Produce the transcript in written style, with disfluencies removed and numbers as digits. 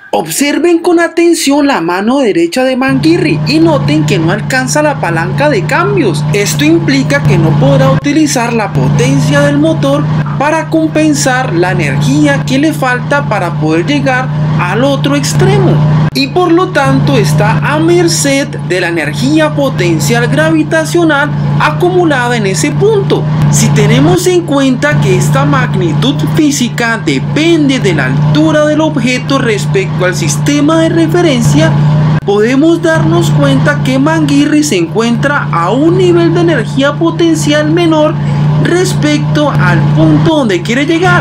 Observen con atención la mano derecha de Manguirri y noten que no alcanza la palanca de cambios. Esto implica que no podrá utilizar la potencia del motor para compensar la energía que le falta para poder llegar al otro extremo, y por lo tanto está a merced de la energía potencial gravitacional acumulada en ese punto. Si tenemos en cuenta que esta magnitud física depende de la altura del objeto respecto al sistema de referencia, podemos darnos cuenta que Manguirri se encuentra a un nivel de energía potencial menor respecto al punto donde quiere llegar.